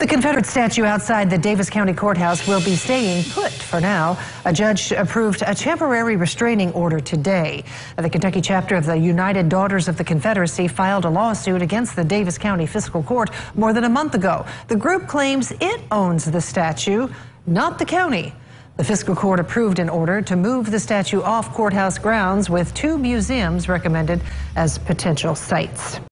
The Confederate statue outside the Daviess County Courthouse will be staying put for now. A judge approved a temporary restraining order today. The Kentucky chapter of the United Daughters of the Confederacy filed a lawsuit against the Daviess County Fiscal Court more than a month ago. The group claims it owns the statue, not the county. The Fiscal Court approved an order to move the statue off courthouse grounds, with 2 museums recommended as potential sites.